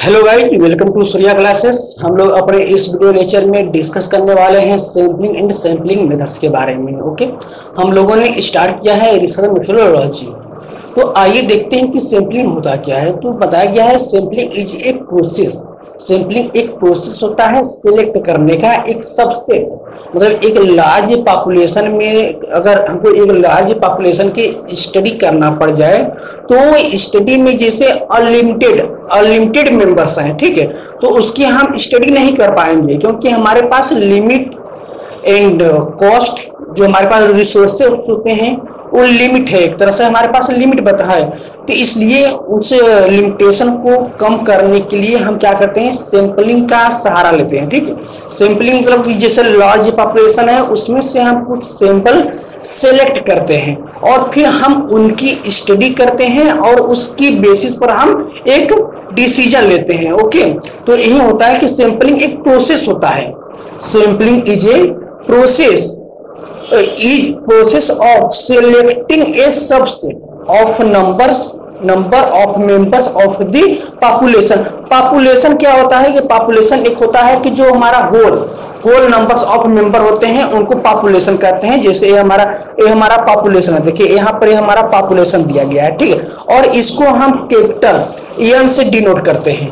Hello guys, welcome to Surya classes. हम लोग अपने इस वीडियो लेक्चर में डिस्कस करने वाले हैं सैम्पलिंग एंड सैम्पलिंग मेथड्स के बारे में। ओके, हम लोगों ने स्टार्ट किया है रिसर्च मेथोडोलॉजी। तो आइए देखते हैं कि सैम्पलिंग होता क्या है। तो बताया गया है sampling is a process. Sampling एक प्रोसेस होता है सिलेक्ट करने का एक सबसेट। मतलब एक लार्ज पॉपुलेशन में अगर हमको एक लार्ज पॉपुलेशन की स्टडी करना पड़ जाए तो स्टडी में जैसे अनलिमिटेड मेंबर्स हैं, ठीक है, तो उसकी हम स्टडी नहीं कर पाएंगे क्योंकि हमारे पास लिमिट एंड कॉस्ट जो हमारे पास रिसोर्सेस होते हैं वो लिमिट है। एक तरह से हमारे पास लिमिट बता है, तो इसलिए उस लिमिटेशन को कम करने के लिए हम क्या करते हैं, सैंपलिंग का सहारा लेते हैं। ठीक है, सैंपलिंग मतलब कि जैसे लार्ज पॉपुलेशन है उसमें से हम कुछ सैंपल सेलेक्ट करते हैं और फिर हम उनकी स्टडी करते हैं और उसकी बेसिस पर हम एक डिसीजन लेते हैं। ओके, तो यही होता है कि सैंपलिंग एक प्रोसेस होता है। Sampling is a process of selecting a subset of number of members of the population क्या होता है कि population एक होता है कि जो हमारा होल नंबर्स ऑफ मेंबर होते हैं उनको पॉपुलेशन कहते हैं। जैसे ये हमारा पॉपुलेशन है, देखिए यहाँ पर ये हमारा पॉपुलेशन दिया गया है, ठीक है, और इसको हम कैपिटल एन से डिनोट करते हैं।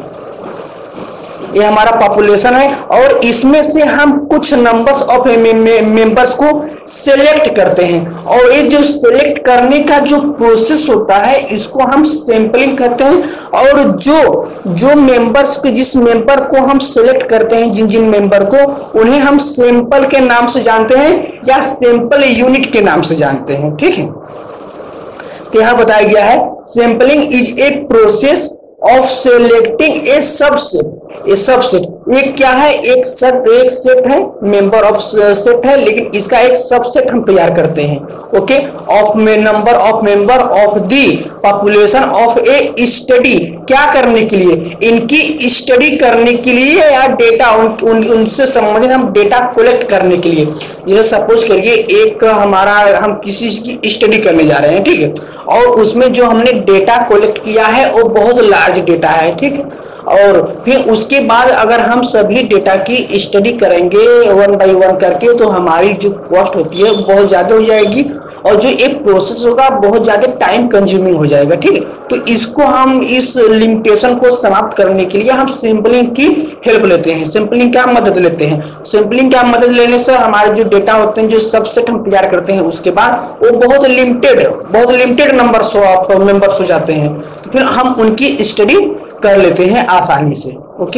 ये हमारा पॉपुलेशन है और इसमें से हम कुछ नंबर्स ऑफ मेंबर्स को सिलेक्ट करते हैं और ये जो सिलेक्ट करने का जो प्रोसेस होता है इसको हम सैंपलिंग करते हैं। और जो मेंबर्स को जिस मेंबर को हम सिलेक्ट करते हैं, जिन मेंबर को, उन्हें हम सैंपल के नाम से जानते हैं या सैंपल यूनिट के नाम से जानते हैं। ठीक है, तो यहां बताया गया है sampling is a process of selecting a subset. ये सबसेट ये क्या है, एक सेट है, मेंबर ऑफ सेट है, लेकिन इसका एक सबसेट हम तैयार करते हैं। Okay, of number of member of the population of a study. क्या करने के लिए, इनकी स्टडी करने के लिए या डेटा उनसे संबंधित हम डेटा कलेक्ट करने के लिए। जैसे सपोज करिए एक हम किसी की स्टडी करने जा रहे हैं, ठीक है, और उसमें जो हमने डेटा कलेक्ट किया है वो बहुत लार्ज डेटा है, ठीक है, और फिर उसके बाद अगर हम सभी डेटा की स्टडी करेंगे वन बाय वन करके तो हमारी जो कॉस्ट होती है बहुत ज्यादा हो जाएगी और जो एक प्रोसेस होगा बहुत ज्यादा टाइम कंज्यूमिंग हो जाएगा। ठीक है, तो इसको हम इस लिमिटेशन को समाप्त करने के लिए हम सैंपलिंग की हेल्प लेते हैं, सैंपलिंग का मदद लेते हैं। सैंपलिंग का मदद लेने से हमारे जो डेटा होते हैं, जो सबसेट हम तैयार करते हैं, उसके बाद वो बहुत लिमिटेड नंबर्स ऑफ मेंबर्स हो जाते हैं, तो फिर हम उनकी स्टडी कर लेते हैं आसानी से। Okay,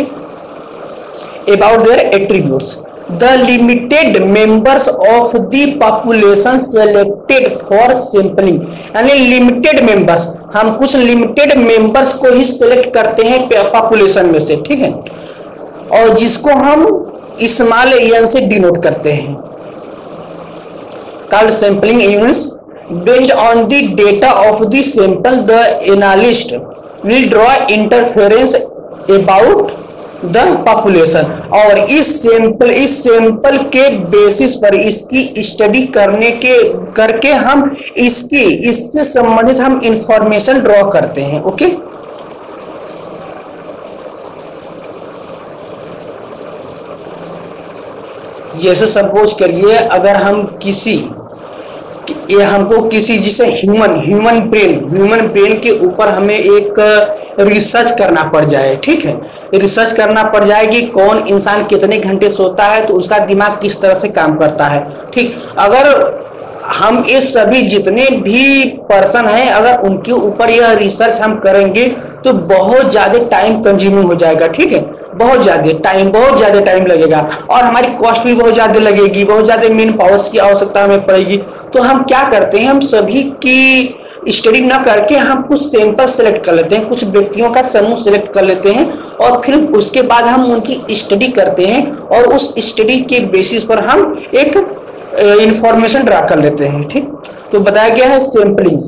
about their attributes, the limited members of the population selected for sampling, यानी लिमिटेड मेंबर्स, हम कुछ लिमिटेड मेंबर्स को ही सिलेक्ट करते हैं पॉपुलेशन में से, ठीक है, और जिसको हम स्मॉल एन से डिनोट करते हैं, called sampling units. Based on the data of the sample the analyst will draw interference about the population, और इस सैंपल के बेसिस पर इसकी स्टडी करके हम इससे संबंधित हम इंफॉर्मेशन ड्रॉ करते हैं। ओके, जैसे सपोज करिए अगर हम हमको किसी जैसे ह्यूमन ब्रेन के ऊपर हमें एक रिसर्च करना पड़ जाए, ठीक है, रिसर्च करना पड़ जाए कि कौन इंसान कितने घंटे सोता है तो उसका दिमाग किस तरह से काम करता है। ठीक, अगर हम ये सभी जितने भी पर्सन हैं अगर उनके ऊपर यह रिसर्च हम करेंगे तो बहुत ज्यादा टाइम कंज्यूमिंग हो जाएगा। ठीक है, बहुत ज्यादा टाइम लगेगा और हमारी कॉस्ट भी बहुत ज्यादा लगेगी, बहुत ज्यादा मेन पावर्स की आवश्यकता हमें पड़ेगी। तो हम क्या करते हैं, हम सभी की स्टडी ना करके हम कुछ सैंपल सेलेक्ट कर लेते हैं, कुछ व्यक्तियों का समूह सेलेक्ट कर लेते हैं और फिर उसके बाद हम उनकी स्टडी करते हैं और उस स्टडी के बेसिस पर हम एक इंफॉर्मेशन ड्रा कर लेते हैं। ठीक, तो बताया गया है sampling.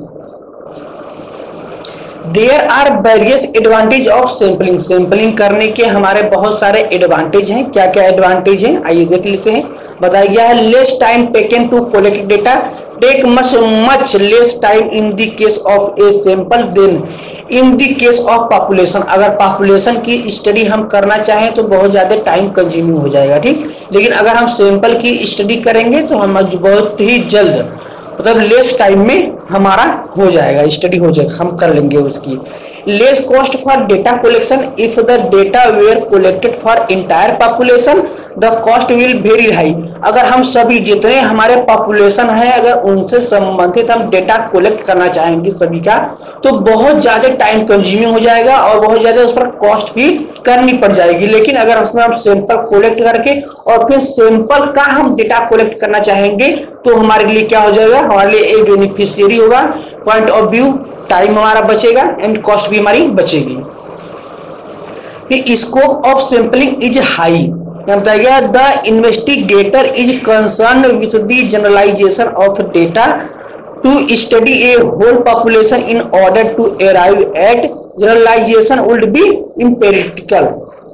There are various advantage of sampling. Sampling करने के हमारे बहुत सारे एडवांटेज हैं। क्या क्या एडवांटेज हैं आइए देख लेते हैं। बताया गया है less time taken to collect data, take much less time in the case of a sample than in the case of population, अगर पॉपुलेशन की स्टडी हम करना चाहें तो बहुत ज़्यादा टाइम कंज्यूमिंग हो जाएगा, ठीक। लेकिन अगर हम सैंपल की स्टडी करेंगे तो हम बहुत ही जल्द, मतलब लेस टाइम में हमारा हो जाएगा, स्टडी हो जाएगा, हम कर लेंगे उसकी। Less cost for data collection, if the data were collected for entire population the cost will very high. अगर हम सभी जितने हमारे पॉपुलेशन है अगर उनसे संबंधित हम डेटा कलेक्ट करना चाहेंगे सभी का, तो बहुत ज्यादा टाइम कंज्यूमिंग हो जाएगा और बहुत ज्यादा उस पर कॉस्ट भी करनी पड़ जाएगी। लेकिन अगर उसमें हम सैंपल कलेक्ट करके और फिर सैंपल का हम डेटा कलेक्ट करना चाहेंगे तो हमारे लिए क्या हो जाएगा, हमारे लिए एक बेनिफिशियरी होगा, पॉइंट ऑफ व्यू, टाइम हमारा बचेगा एंड कॉस्ट भी हमारी बचेगी। फिर scope of sampling is high, बताइए the investigator is concern with the generalization of data to study a whole population in order to arrive at generalization would be impractical.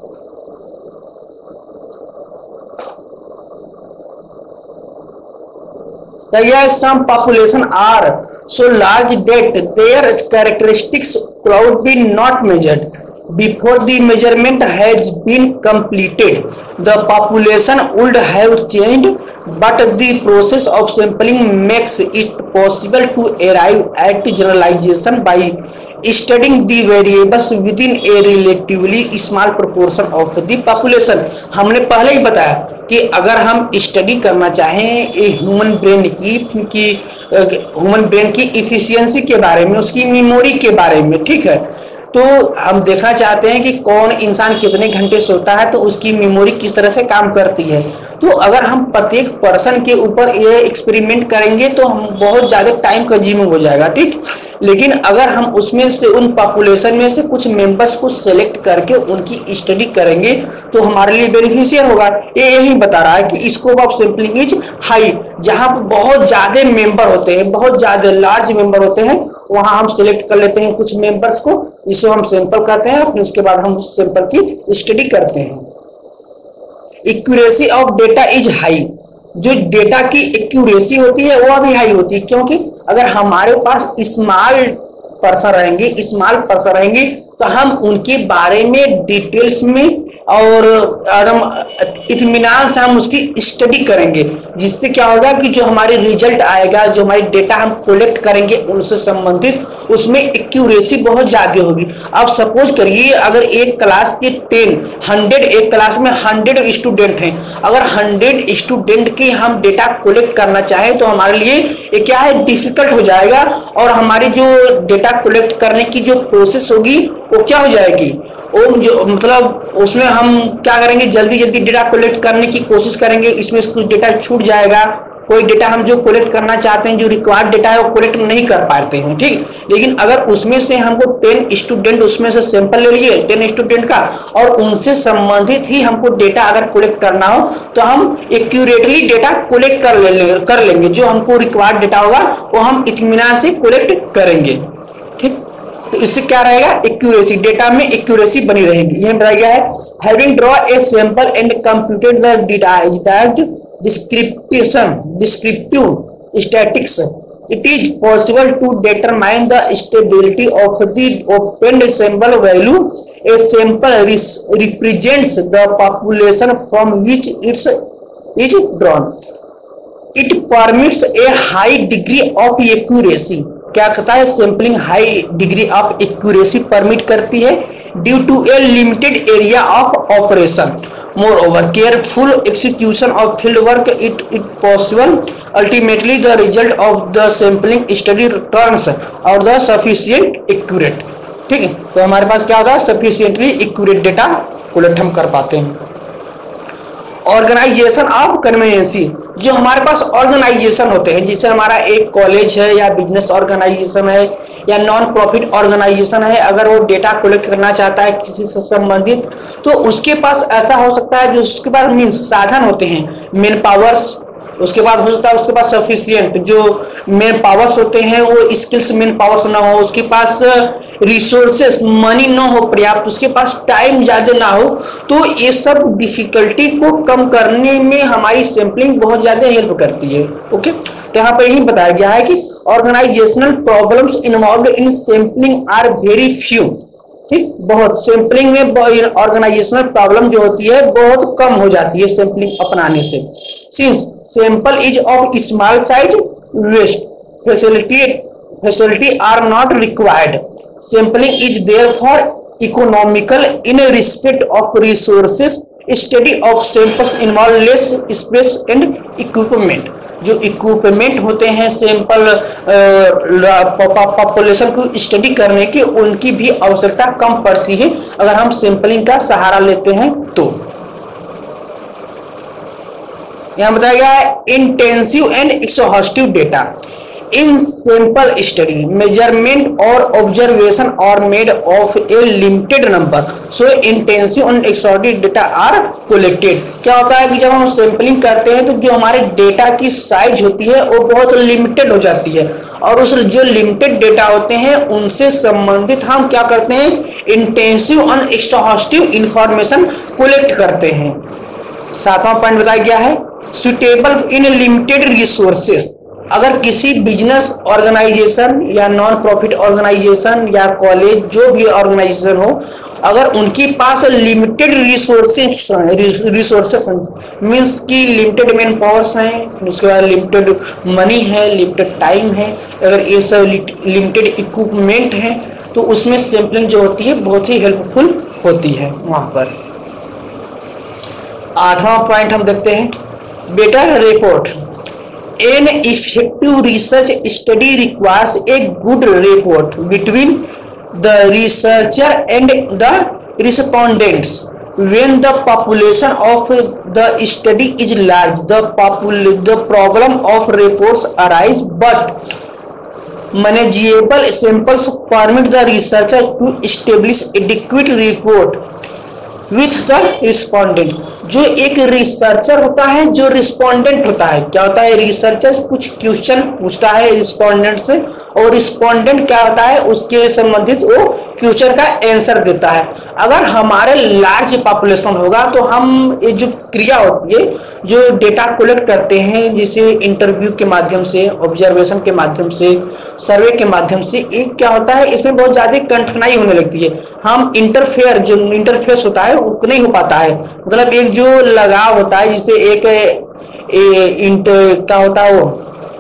Some population are so large that their characteristics could be not measured before the measurement has been completed. The population would have changed, but the process of sampling makes it possible to arrive at generalization by studying the variables within a relatively small proportion of the population. हमने पहले ही बताया कि अगर हम study करना चाहें human brain की efficiency के बारे में, उसकी मेमोरी के बारे में, ठीक है, तो हम देखना चाहते हैं कि कौन इंसान कितने घंटे सोता है तो उसकी मेमोरी किस तरह से काम करती है। तो अगर हम प्रत्येक पर्सन के ऊपर ये एक्सपेरिमेंट करेंगे तो हम बहुत ज़्यादा टाइम कंज्यूमिंग हो जाएगा, ठीक। लेकिन अगर हम उसमें से उन पॉपुलेशन में से कुछ मेंबर्स को सेलेक्ट करके उनकी स्टडी करेंगे तो हमारे लिए बेनिफिशियल होगा। ये यही बता रहा है कि scope of sampling is high, जहाँ पर बहुत ज़्यादा मेंबर होते हैं, बहुत ज़्यादा लार्ज मेंबर होते हैं, वहाँ हम सिलेक्ट कर लेते हैं कुछ मेंबर्स को, जिसे हम सैंपल कहते हैं, फिर उसके बाद हम उस सैंपल की स्टडी करते हैं। Accuracy of data is high, जो डेटा की एक्यूरेसी होती है वो भी हाई होती है, क्योंकि अगर हमारे पास स्मॉल पर्सन रहेंगे तो हम उनके बारे में डिटेल्स में और इत्मीनान से हम उसकी स्टडी करेंगे, जिससे क्या होगा कि जो हमारी रिजल्ट आएगा, जो हमारी डेटा हम कलेक्ट करेंगे उनसे संबंधित, उसमें एक्यूरेसी बहुत ज्यादा होगी। अब सपोज करिए अगर एक क्लास के 100 एक क्लास में 100 स्टूडेंट हैं, अगर 100 स्टूडेंट की हम डेटा कलेक्ट करना चाहें तो हमारे लिए ये क्या है, डिफिकल्ट हो जाएगा और हमारी जो डेटा कलेक्ट करने की जो प्रोसेस होगी वो क्या हो जाएगी, वो जो मतलब उसमें हम क्या करेंगे, जल्दी जल्दी डेटा कलेक्ट करने की कोशिश करेंगे, इसमें से कुछ डेटा छूट जाएगा, कोई डेटा हम जो कलेक्ट करना चाहते हैं, जो रिक्वायर्ड डेटा है वो कलेक्ट नहीं कर पाते हैं, ठीक। लेकिन अगर उसमें से हमको 10 स्टूडेंट उसमें से सैंपल ले लिए 10 स्टूडेंट का और उनसे संबंधित ही हमको डेटा अगर कलेक्ट करना हो तो हम एक्यूरेटली डेटा कलेक्ट कर लेंगे, जो हमको रिक्वायर्ड डेटा होगा वो हम इत्मीनान से कलेक्ट करेंगे, ठीक। तो इससे क्या रहेगा, एक्यूरेसी, डेटा में एक्यूरेसी बनी रहेगी। यह बताया गया है, having draw a sample and computed the derived descriptive statistics, it is possible to determine the stability of the obtained sample value. A sample represents the population from which it is drawn. It permits a high degree of accuracy. क्या कहता है, sampling high degree of accuracy permit करती है due to a limited area of operation. Moreover, careful execution of field work it possible. Ultimately, the result of the sampling study turns out the sufficient accurate, ठीक है। तो हमारे पास क्या होता है, sufficiently accurate data collect हम कर पाते हैं। ऑर्गेनाइजेशन ऑफ कन्वीनियंसी, जो हमारे पास ऑर्गेनाइजेशन होते हैं, जैसे हमारा एक कॉलेज है या बिजनेस ऑर्गेनाइजेशन है या नॉन प्रॉफिट ऑर्गेनाइजेशन है, अगर वो डेटा कलेक्ट करना चाहता है किसी से संबंधित तो उसके पास ऐसा हो सकता है, जो उसके पास मीन साधन होते हैं, मैन पावर्स, उसके बाद हो सकता है उसके पास सफिशियंट जो मेन पावर्स होते हैं वो स्किल्स मेन पावर्स ना हो, उसके पास रिसोर्सेस मनी ना हो पर्याप्त, उसके पास टाइम ज्यादा ना हो। तो ये सब डिफिकल्टी को कम करने में हमारी सैंपलिंग बहुत ज्यादा हेल्प करती है। ओके, तो यहाँ पर यही बताया गया है कि organisational problems involve in sampling are very few. ठीक, बहुत सैंपलिंग में ऑर्गेनाइजेशनल प्रॉब्लम जो होती है बहुत कम हो जाती है सैंपलिंग अपनाने से। Since sample is of small size, vast facility are not required, sampling is therefore economical in respect of resources, study of samples involve less space and equipment. जो इक्विपमेंट होते हैं सैंपल पॉपुलेशन को study करने की, उनकी भी आवश्यकता कम पड़ती है अगर हम सैंपलिंग का सहारा लेते हैं तो। यहां बताया गया है intensive and exhaustive data in sample study measurement और ऑब्जर्वेशन और made of a limited number, so intensive and exhaustive data are collected. क्या होता है कि जब हम सैंपलिंग करते हैं तो जो हमारे डेटा की साइज होती है वो बहुत लिमिटेड हो जाती है, और उस जो लिमिटेड डेटा होते हैं उनसे संबंधित हम क्या करते हैं, intensive and exhaustive information collect करते हैं। सातवां पॉइंट बताया गया है सुटेबल इन लिमिटेड रिसोर्सेस। अगर किसी बिजनेस ऑर्गेनाइजेशन या नॉन प्रॉफिट ऑर्गेनाइजेशन या कॉलेज जो भी ऑर्गेनाइजेशन हो, अगर उनके पास लिमिटेड रिसोर्सेस मीन्स की लिमिटेड मैन पावर्स हैं, उसके बाद लिमिटेड मनी है, लिमिटेड टाइम है, अगर ये सब लिमिटेड इक्विपमेंट है तो उसमें सैंपलिंग जो होती है बहुत ही हेल्पफुल होती है वहां पर। आठवां पॉइंट हम देखते हैं better report. An effective research study requires a good rapport between the researcher and the respondents. When the population of the study is large, the problem of reports arise, but manageable samples permit the researcher to establish adequate report with the respondent। जो एक researcher होता है, जो respondent होता है, क्या होता है, रिसर्चर कुछ क्वेश्चन पूछता है रिस्पोंडेंट से, और रिस्पोंडेंट क्या होता है उसके संबंधित वो क्वेश्चन का आंसर देता है। अगर हमारे लार्ज पॉपुलेशन होगा तो हम ये जो क्रिया होती है, जो डेटा कलेक्ट करते हैं, जैसे इंटरव्यू के माध्यम से, ऑब्जर्वेशन के माध्यम से, सर्वे के माध्यम से, एक क्या होता है इसमें बहुत ज्यादा कठिनाई होने लगती है। हम जो इंटरफेस होता है वो नहीं हो पाता है, मतलब एक जो लगाव होता है जिसे एक क्या होता है वो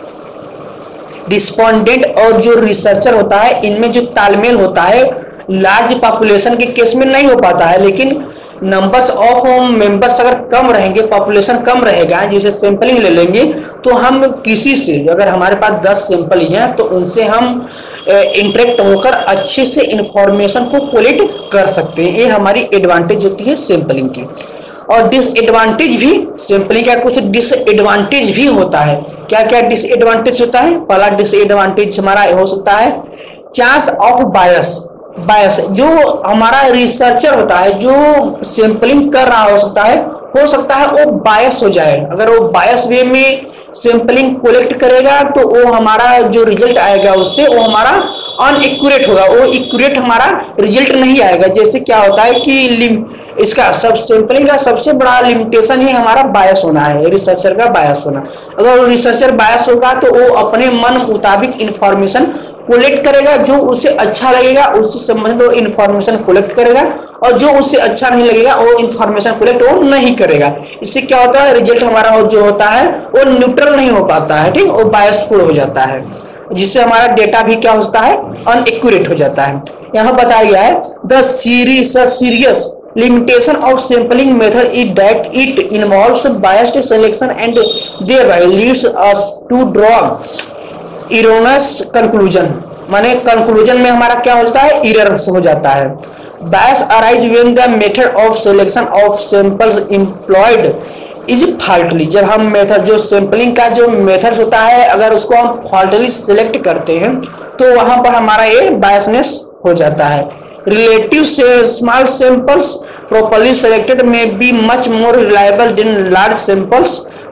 रिस्पोंडेंट और जो रिसर्चर होता है, इनमें जो तालमेल होता है लार्ज पॉपुलेशन के केस में नहीं हो पाता है। लेकिन नंबर्स ऑफ मेंबर्स अगर कम रहेंगे, पॉपुलेशन कम रहेगा, जैसे सैंपलिंग ले लेंगे तो हम किसी से, अगर हमारे पास 10 सैंपल ही हैं तो उनसे हम इंटरेक्ट होकर अच्छे से इंफॉर्मेशन को कलेक्ट कर सकते हैं। ये हमारी एडवांटेज होती है सैंपलिंग की। और डिसएडवांटेज भी, सैंपलिंग का कुछ डिसएडवांटेज भी होता है। क्या क्या डिसएडवांटेज होता है? पहला डिसएडवांटेज हमारा हो सकता है चांस ऑफ बायस। जो हमारा रिसर्चर होता है जो सैंपलिंग कर रहा हो सकता है वो बायस हो जाए। अगर वो बायस वे में सैंपलिंग कलेक्ट करेगा तो वो हमारा जो रिजल्ट आएगा उससे वो हमारा अनएक्यूरेट होगा, वो एक्यूरेट हमारा रिजल्ट नहीं आएगा। जैसे क्या होता है कि इसका सब सैंपलिंग का सबसे बड़ा लिमिटेशन ही हमारा बायस होना है, रिसर्चर का बायस होना। अगर रिसर्चर बायस होगा तो वो अपने मन मुताबिक इंफॉर्मेशन कलेक्ट करेगा, जो उसे अच्छा लगेगा उससे संबंधित वो इंफॉर्मेशन कलेक्ट करेगा, और जो उससे अच्छा नहीं लगेगा वो इंफॉर्मेशन कलेक्ट वो नहीं करेगा। इससे क्या होता है, रिजल्ट हमारा जो होता है वो न्यूट्रल नहीं हो पाता है, ठीक, वो बायसफुल हो जाता है, जिससे हमारा डेटा भी क्या होता है, अनएक्यूरेट हो जाता है। यहाँ बताया गया है the serious limitation of sampling method is that it involves biased selection and thereby leads us to draw erroneous conclusion। माने कंक्लूजन में हमारा क्या होता है, एरर्स हो जाता है। bias arise when the method of selection of samples employed is faulty। जब हम मेथड, जो सैंपलिंग का जो मेथड्स होता है, अगर उसको हम फॉल्टली सिलेक्ट करते हैं तो वहां पर हमारा ये बायसनेस हो जाता है। Relative small samples properly selected may be much more reliable than large samples,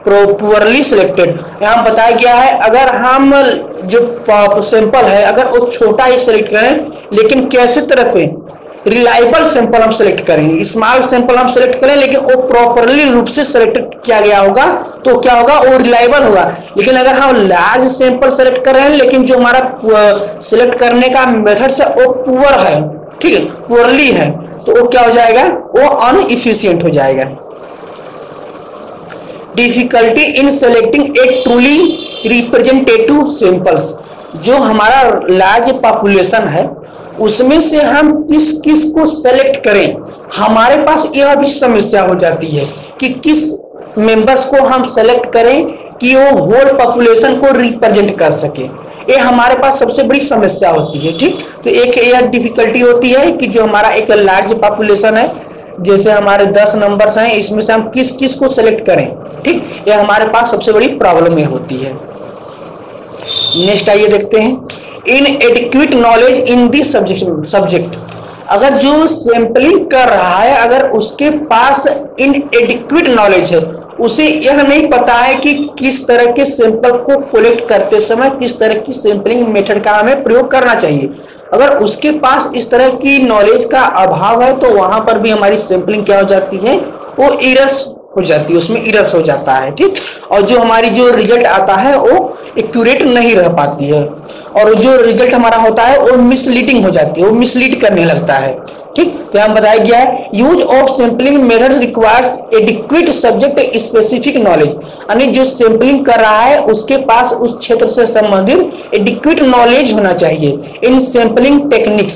properly selected. यहाँ बताया गया है अगर हम जो सैंपल है अगर वो छोटा ही सिलेक्ट करें, लेकिन कैसे तरह से रिलायबल सैंपल हम सिलेक्ट करेंगे, स्मॉल सैंपल हम सिलेक्ट करें लेकिन वो प्रॉपरली रूप से सिलेक्ट किया गया होगा तो क्या होगा, वो रिलायबल होगा। लेकिन अगर हम लार्ज सैंपल सेलेक्ट कर रहे हैं लेकिन जो हमारा सिलेक्ट करने का मेथड से वो पुअर है, ठीक है, पुअरली है, तो वो क्या हो जाएगा, वो अनइफिशिएंट हो जाएगा। Difficulty in selecting a truly representative samples, जो हमारा लार्ज पॉपुलेशन है उसमें से हम किस किस को सेलेक्ट करें, हमारे पास यह भी समस्या हो जाती है कि किस मेंबर्स को हम सेलेक्ट करें कि वो होल पॉपुलेशन को रिप्रेजेंट कर सके, ये हमारे पास सबसे बड़ी समस्या होती है। ठीक, तो एक यह डिफिकल्टी होती है कि जो हमारा एक लार्ज पॉपुलेशन है, जैसे हमारे 10 नंबर्स हैं, इसमें से हम किस किस को सेलेक्ट करें, ठीक, ये हमारे पास सबसे बड़ी प्रॉब्लम ये होती है। नेक्स्ट आइए देखते हैं, inadequate knowledge in this subject. अगर जो सैंपलिंग कर रहा है अगर उसके पास इनएडिक्वेट नॉलेज है, उसे यह नहीं पता है कि किस तरह के सैंपल को कलेक्ट करते समय किस तरह की सैंपलिंग मेथड का हमें प्रयोग करना चाहिए, अगर उसके पास इस तरह की नॉलेज का अभाव है तो वहां पर भी हमारी सैंपलिंग क्या हो जाती है, वो एरर्स हो जाती है, उसमें एरर्स हो जाता है। ठीक, और जो हमारी जो रिजल्ट आता है वो एक्यूरेट नहीं रह पाती है, और जो रिजल्ट हमारा होता है वो मिसलीडिंग हो जाती है, वो मिसलीड करने लगता है। ठीक, तो यहाँ बताया गया है use of sampling methods requires adequate subject specific knowledge, यानी जो सैंपलिंग कर रहा है उसके पास उस क्षेत्र से संबंधित एडिक्वेट नॉलेज होना चाहिए। In sampling techniques,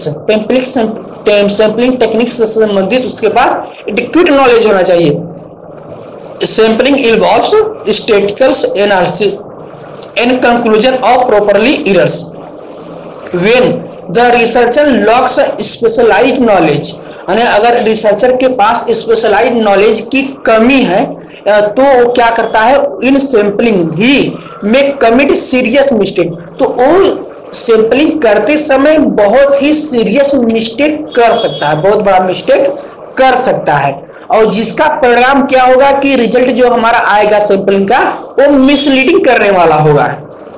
sampling techniques से संबंधित उसके पास एडिक्वेट नॉलेज होना चाहिए। Sampling involves statistical analysis and conclusion of properly errors. When the researcher lacks specialized knowledge, यानी अगर रिसर्चर के पास स्पेशलाइज्ड नॉलेज की कमी है तो वो क्या करता है, इन सैंपलिंग ही में कमिट सीरियस मिस्टेक, तो वो सैंपलिंग करते समय बहुत ही सीरियस मिस्टेक कर सकता है, बहुत बड़ा मिस्टेक कर सकता है, और जिसका परिणाम क्या होगा कि रिजल्ट जो हमारा आएगा सैंपलिंग का वो मिसलीडिंग करने वाला होगा।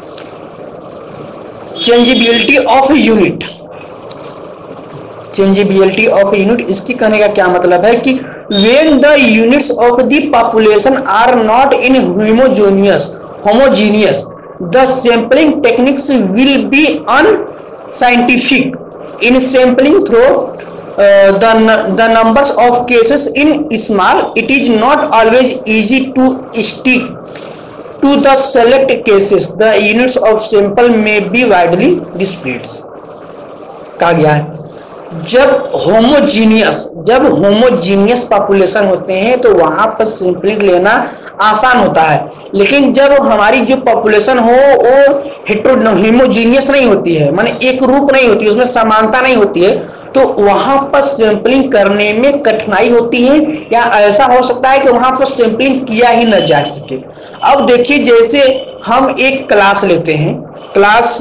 Changeability of unit, changeability of unit, इसकी कहने का क्या मतलब है कि when the units of the population are not in homogeneous the sampling techniques will be unscientific in sampling through the numbers of cases in small, it is not always easy to stick to the select cases. The units of sample may be widely dispersed. कहा गया है जब homogeneous population होते हैं तो वहां पर sampling लेना आसान होता है, लेकिन जब हमारी जो पॉपुलेशन हो वो होमोजीनियस नहीं होती है, माने एक रूप नहीं होती है, उसमें समानता नहीं होती है, तो वहां पर सैंपलिंग करने में कठिनाई होती है, या ऐसा हो सकता है कि वहां पर सैंपलिंग किया ही न जा सके। अब देखिए, जैसे हम एक क्लास लेते हैं, क्लास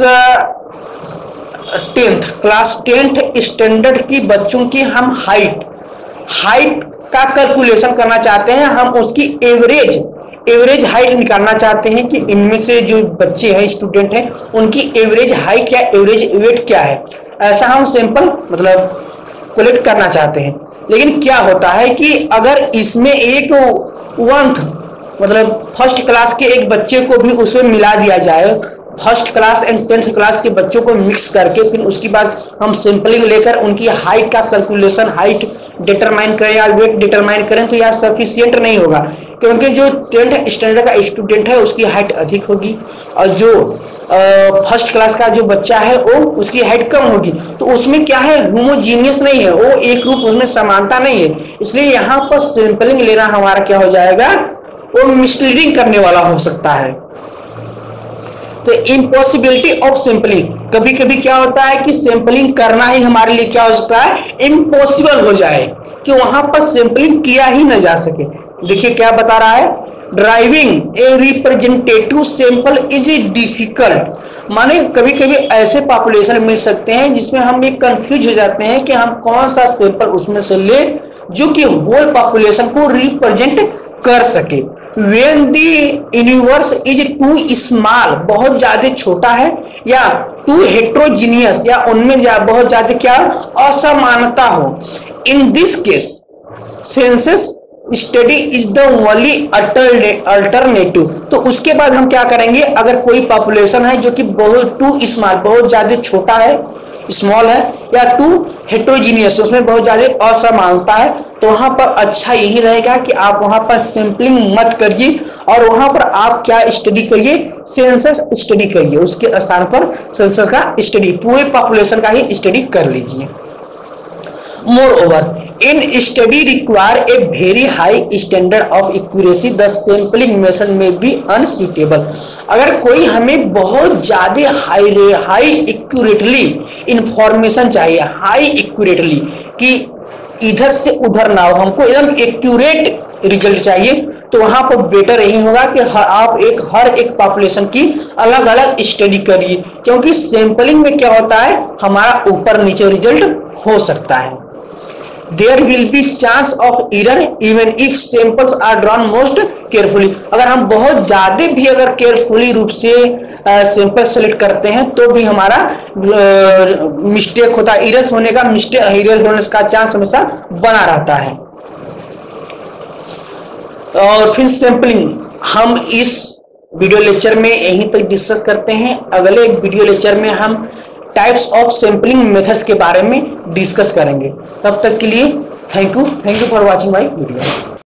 10th स्टैंडर्ड की बच्चों की हम हाइट का कैलकुलेशन करना चाहते हैं, हम उसकी एवरेज हाइट निकालना चाहते हैं कि इनमें से जो बच्चे हैं, स्टूडेंट हैं, उनकी एवरेज हाइट या एवरेज वेट क्या है, ऐसा हम सैंपल मतलब कलेक्ट करना चाहते हैं। लेकिन क्या होता है कि अगर इसमें एक 1th मतलब फर्स्ट क्लास के एक बच्चे को भी उसमें मिला दिया जाए, first class and 10th class के बच्चों को मिक्स करके फिर उसके बाद हम सैंपलिंग लेकर उनकी हाइट का कैलकुलेशन, हाइट डिटरमाइन करें या वेट डिटरमाइन करें, तो यह सफिशिएंट नहीं होगा, क्योंकि जो 10th स्टैंडर्ड का स्टूडेंट है उसकी हाइट अधिक होगी और जो फर्स्ट क्लास का जो बच्चा है वो उसकी हाइट कम होगी, तो उसमें क्या है, होमोजीनियस नहीं है, वो एक रूप, उसमें समानता नहीं है। इसलिए यहाँ पर सैंपलिंग लेना हमारा क्या हो जाएगा, वो मिसलीडिंग करने वाला हो सकता है। तो इम्पॉसिबिलिटी ऑफ सैंपलिंग, कभी कभी क्या होता है कि सैंपलिंग करना ही हमारे लिए क्या हो सकता है, इम्पॉसिबल हो जाए कि वहां पर सैंपलिंग किया ही न जा सके। देखिए क्या बता रहा है, driving a representative sample is difficult, माने कभी कभी ऐसे पॉपुलेशन मिल सकते हैं जिसमें हम एक कंफ्यूज हो जाते हैं कि हम कौन सा सैंपल उसमें से ले जो कि होल पॉपुलेशन को रिप्रेजेंट कर सके। When the universe is too small, बहुत ज्यादा छोटा है, या टू हेट्रोजीनियस, या उनमें बहुत ज्यादा क्या असमानता हो। In this case census study is the only alternative. तो उसके बाद हम क्या करेंगे, अगर कोई पॉपुलेशन है जो कि बहुत टू स्मॉल, बहुत ज्यादा छोटा है, स्मॉल है, या टू हेट्रोजीनियस, उसमें बहुत ज्यादा असमानता है, तो वहां पर अच्छा यही रहेगा कि आप वहां पर सैंपलिंग मत करिए और वहां पर आप क्या स्टडी करिए, सेंसस स्टडी करिए। उसके स्थान पर सेंसस का स्टडी, पूरे पॉपुलेशन का ही स्टडी कर लीजिए। Moreover, in study require a very high standard of accuracy, the sampling method may be unsuitable। अगर कोई हमें बहुत ज्यादा हाई एक्यूरेटली इंफॉर्मेशन चाहिए, हाई एक्यूरेटली कि इधर से उधर ना हो, हमको एकदम एक्यूरेट रिजल्ट चाहिए, तो वहां पर बेटर यही होगा कि आप हर एक पॉपुलेशन की अलग अलग स्टडी करिए, क्योंकि सैंपलिंग में क्या होता है, हमारा ऊपर नीचे रिजल्ट हो सकता है। There will be chance of error even if samples are drawn most carefully। अगर हम बहुत ज्यादा भी अगर केयरफुली रूप से सैंपल सेलेक्ट करते हैं तो भी हमारा मिस्टेक होता है, एरर्स होने का एरर होने का चांस हमेशा बना रहता है। और फिर सैंपलिंग हम इस वीडियो लेक्चर में यहीं तक डिस्कस करते हैं। अगले वीडियो लेक्चर में हम टाइप्स ऑफ सैंपलिंग मेथड्स के बारे में डिस्कस करेंगे। तब तक के लिए thank you for watching my video.